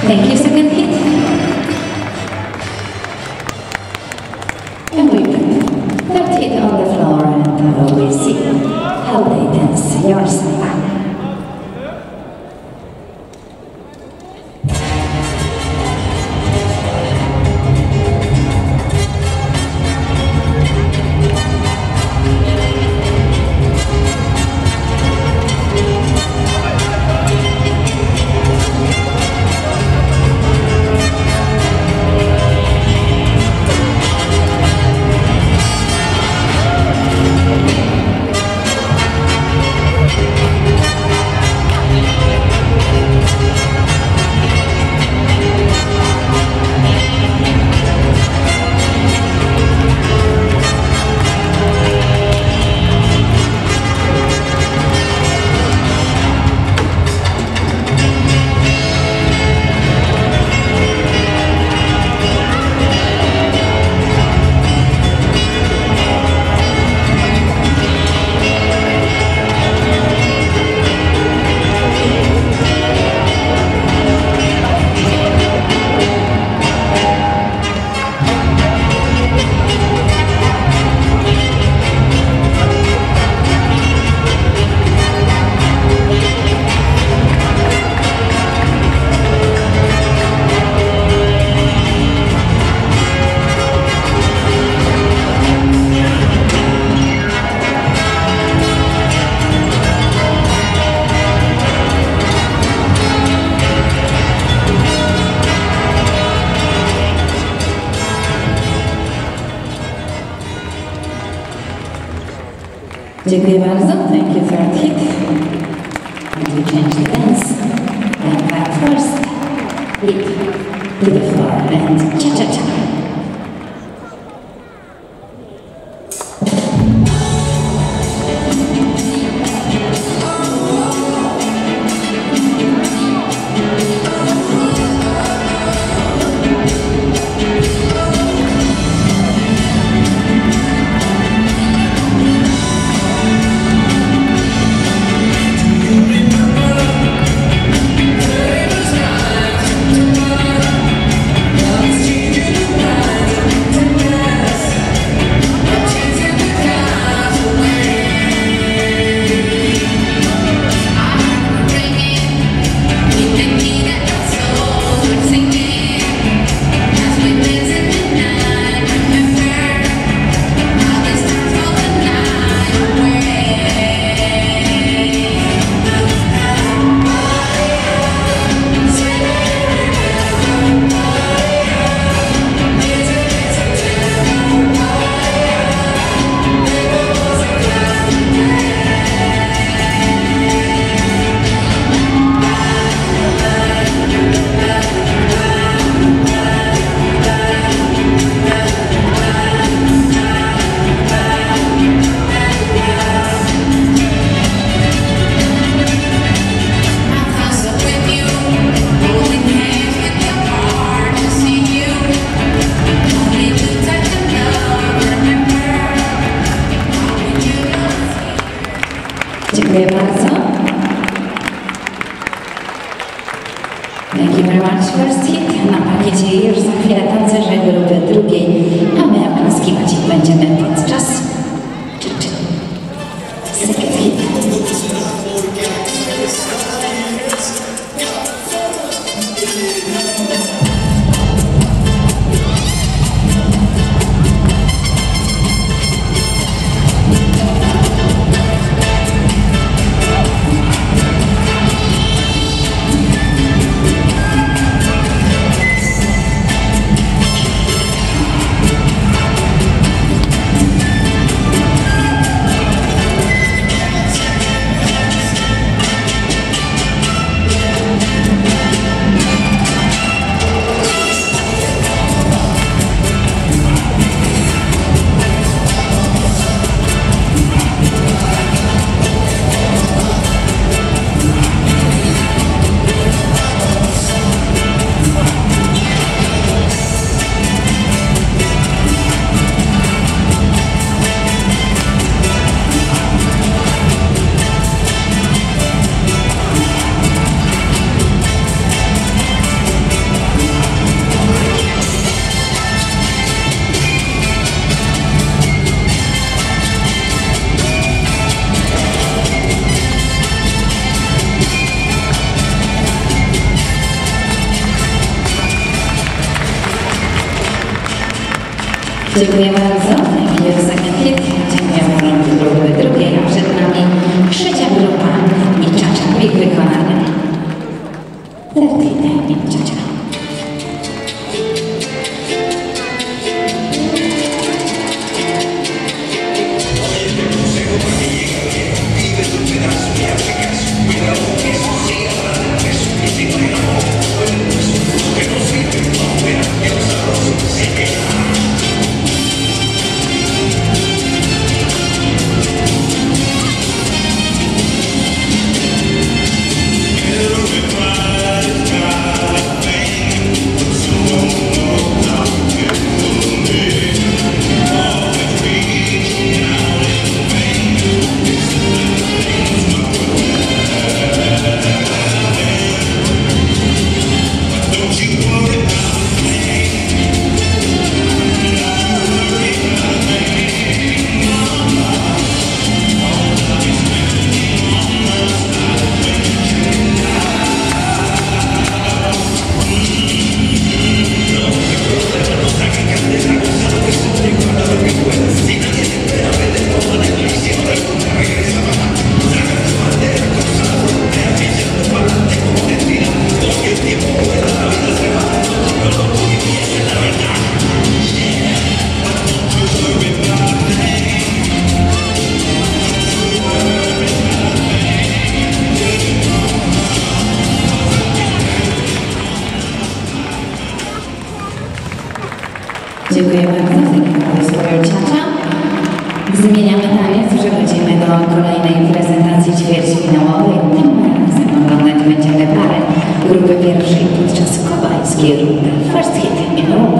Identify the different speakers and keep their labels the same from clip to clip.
Speaker 1: Thank you, second hit. And we win. Third hit on the floor, and we'll see how they dance your samba. Dziękuję bardzo. Thank you, third hit. And we change the dance. And back first. Hit to the floor and cha-cha-cha. Dziękuję bardzo. Thank you very much. First hit na pakiecie już za chwilę tancerze grupy drugiej, a my oklaskiwać ich będziemy podczas second hit. Dziękuję bardzo. Thank you, second hit. Dziękujemy grupy drugiej, a przed nami trzecia grupa i czacza w ich wykonaniu. Third hit i czacza. Dziękuję bardzo za swoją ciacza. Zmieniamy taniec, przechodzimy do kolejnej prezentacji ćwierćfinałowej. Tym razem oglądać będziemy parę grupy pierwszej podczas kobajskiej rundy. First hit in Europa.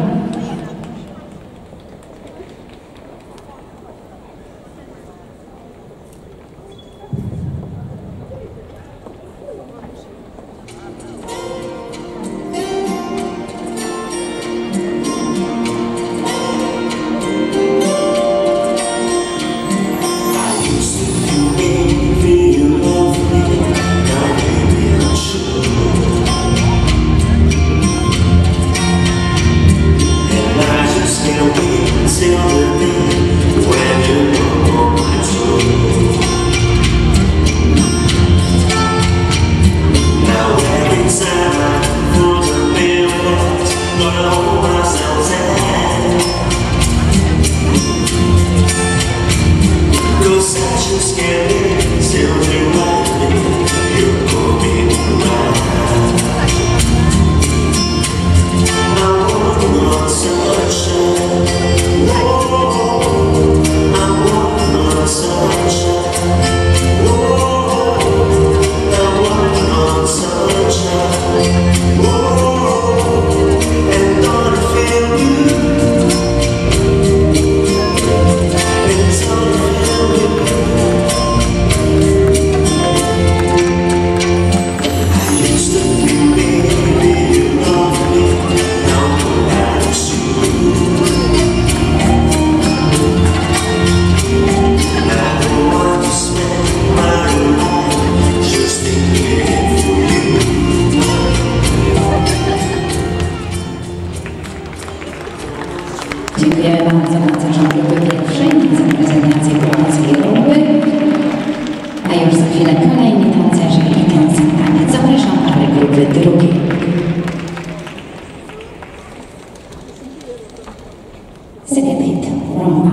Speaker 1: Dziękuję bardzo na grupy pierwszej za prezentację polskiej grupy. A już za chwilę kolejni tancerze i ten sam taniec. Zapraszam parę grupy drugiej. Second hit, rumba.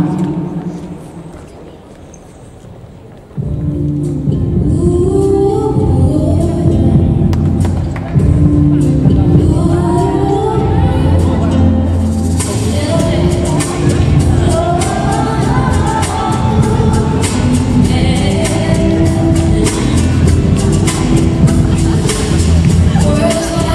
Speaker 2: Words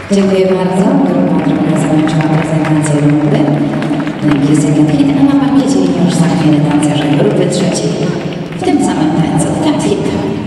Speaker 1: Dziękuję bardzo. Grupa druga zakończyła prezentację rundy. Thank you, second hit. A na parkiecie już za chwilę tancerze grupy trzeciej. W tym samym tańcu, third hit.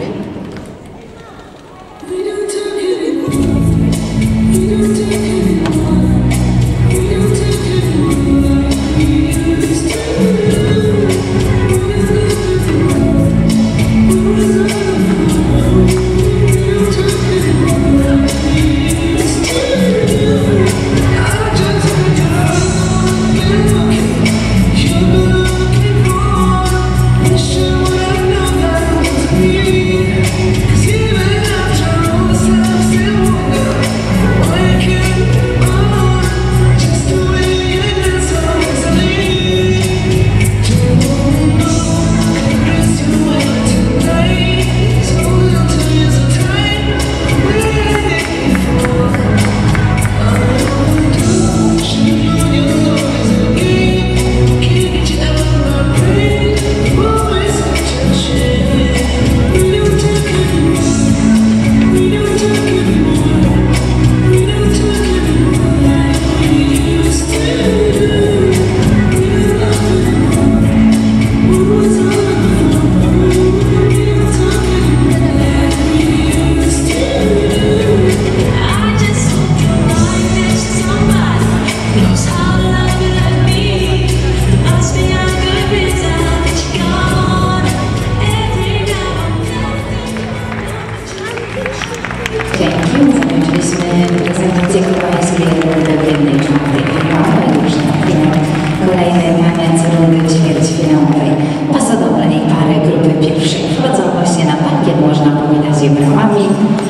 Speaker 1: Prezentację koreańskiej rundy w jednej czwartej finałowej, już na chwilę kolejny taniec rundy ćwierćfinałowej. Pasodobre pary grupy pierwszej wchodzą właśnie na parkiet, można powitać je brawami.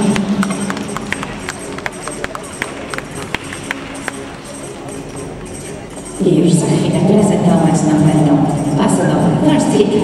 Speaker 1: I już za chwilę prezentować nam będą pasodobre first hit.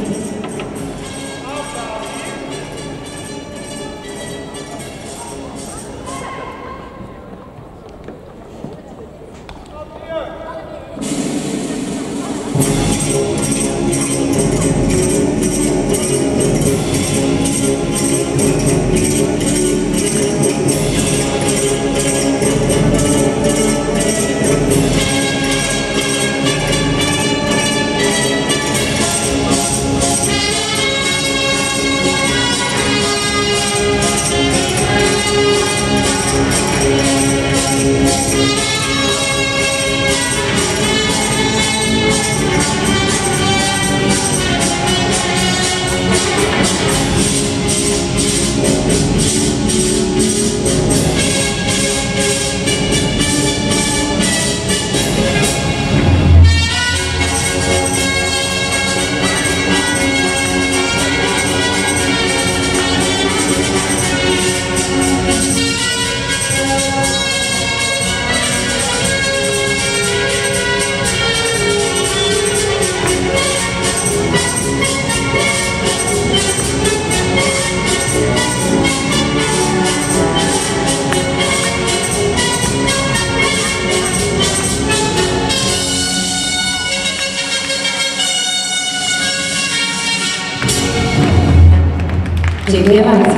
Speaker 1: Dziękuję bardzo.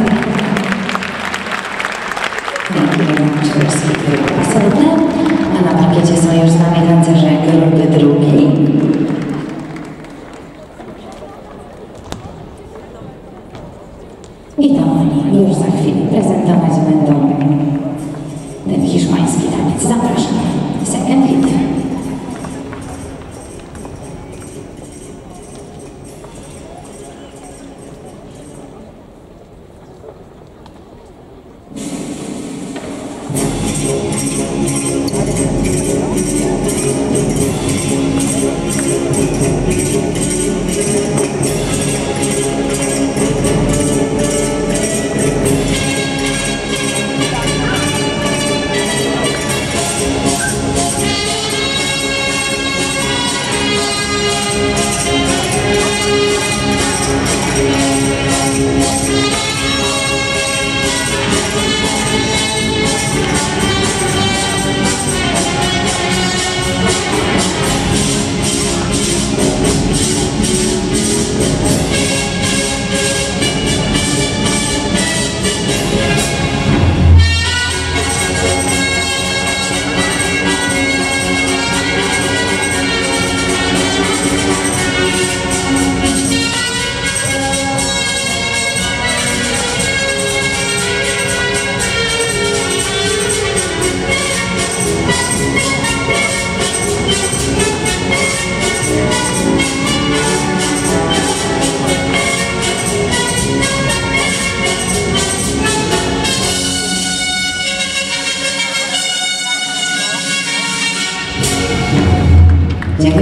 Speaker 1: A na parkiecie są już z nami tancerze grupy drugiej. I to oni już za chwilę prezentować będą ten hiszpański taniec. Zapraszam. Second hit.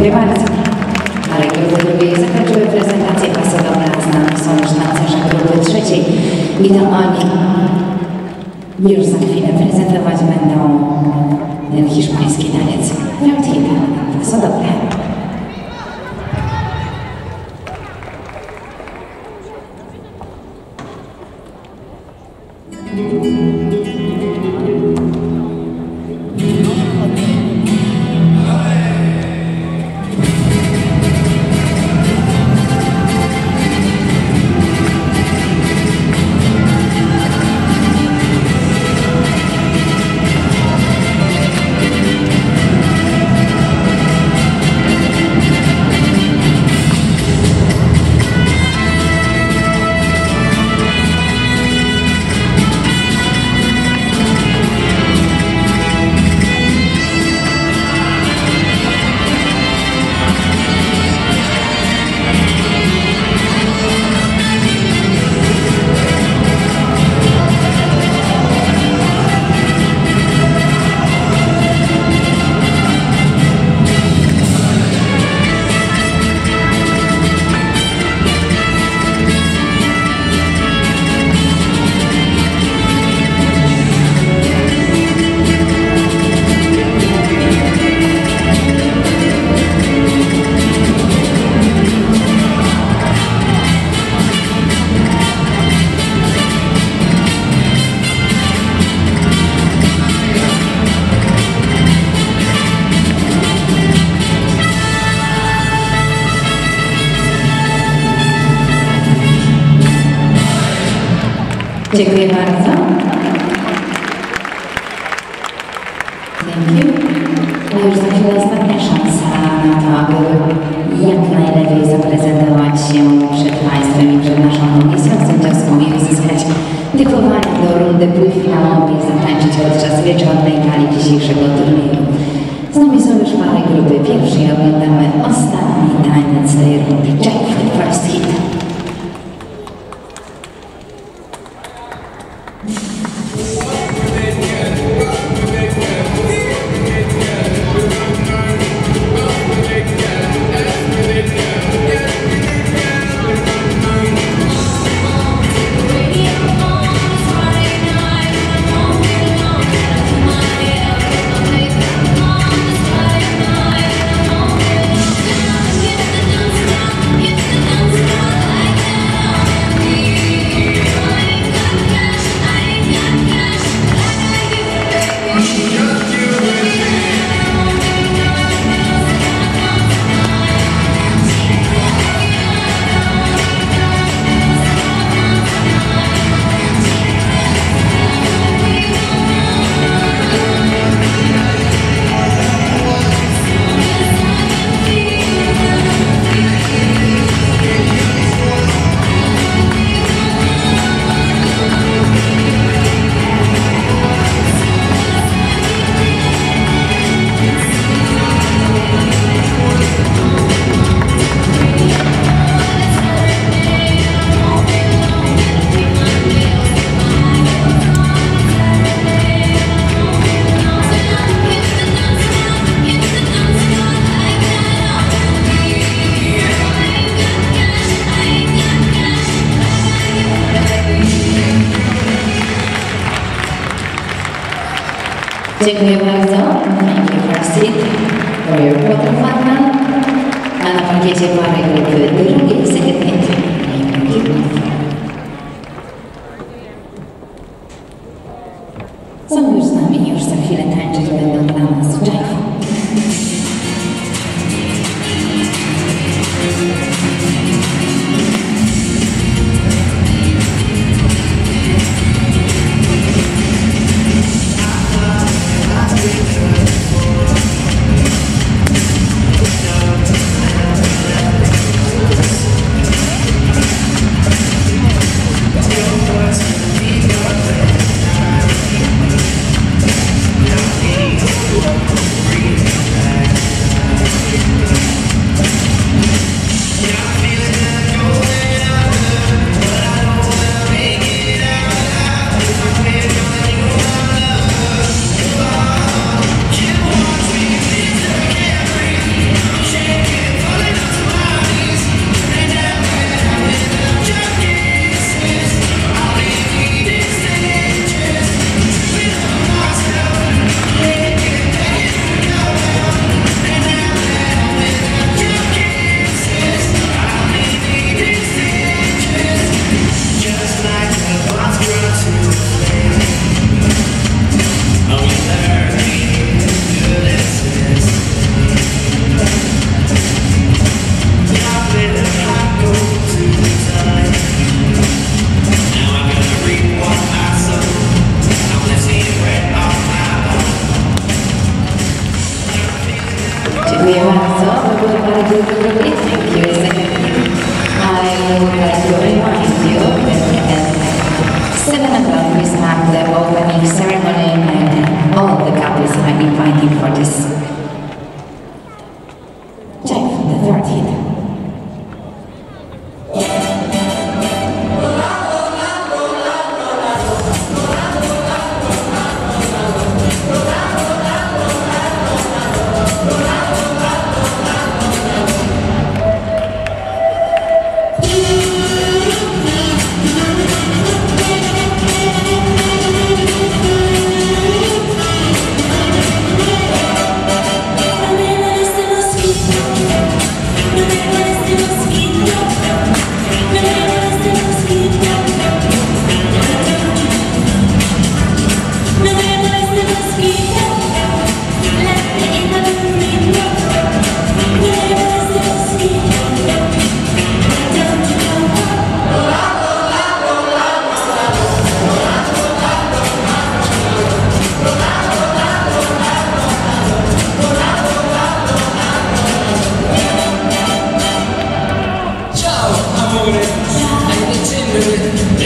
Speaker 1: Dziękuję bardzo. Ale grupy drugiej zakończyły prezentację pasowe wraz z nami są już tancerze grupy trzeciej i to oni już za chwilę prezentować będą ten hiszpański taniec. Championchip. Pasodobre. Dziękuję bardzo. Dzięki. No już za chwilę ostatnia szansa na to, aby jak najlepiej zaprezentować się przed Państwem i przed naszą komisją sędziowską i uzyskać typowanie do rundy półfinałowej i zatańczyć podczas wieczornej gali dzisiejszego turnieju. Z nami są już pary grupy pierwszej. Oglądamy ostatni taniec tej rundy. Jack for the first hit. Dziękuję bardzo. Thank you for a seat for your quarterfinal. A na parkiecie pary grupy drugiej second hit. Są już z nami, już za chwilę tańczyć będą dla nas Jive.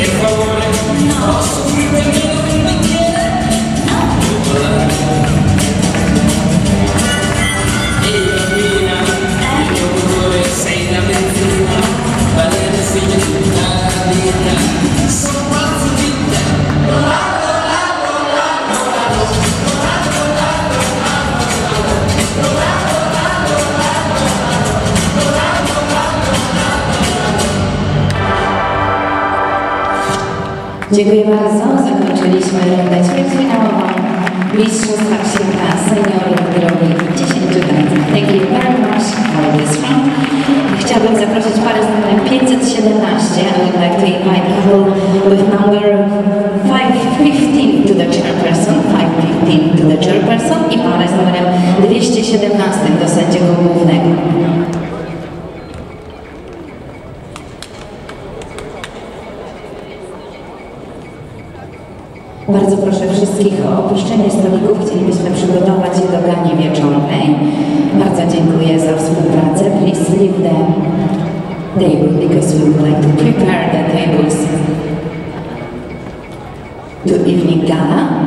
Speaker 1: Dziękuję bardzo. Zakończyliśmy rundę ćwierćfinałową Mistrzostwa Świata Seniorów w drogi 10 tańców. Thank you very much for this round. Chciałabym zaprosić parę z numerem 517. I would like to invite couple with number 515 to the chairperson, 515 to the chairperson i parę z numerem 217 do sędziego głównego. Bardzo proszę wszystkich o opuszczenie stolików. Chcielibyśmy przygotować się do gali wieczornej. Bardzo dziękuję za współpracę. Please leave the table because we would like to prepare the tables to evening gala.